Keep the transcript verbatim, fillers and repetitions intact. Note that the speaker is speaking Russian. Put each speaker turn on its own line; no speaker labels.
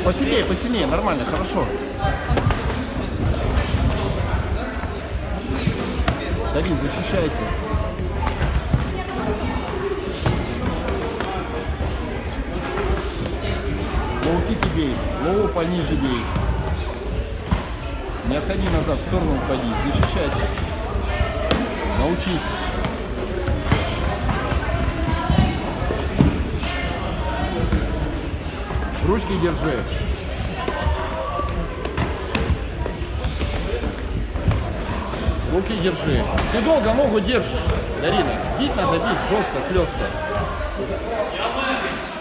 Посильнее, посильнее, нормально, хорошо. Давид, защищайся. Лоу-кики бей, лоу пониже бей. Не отходи назад, в сторону уходи, защищайся. Научись. Ручки держи. Руки держи. Ты долго ногу держишь, Дарина. Бить надо бить жестко, хлестко.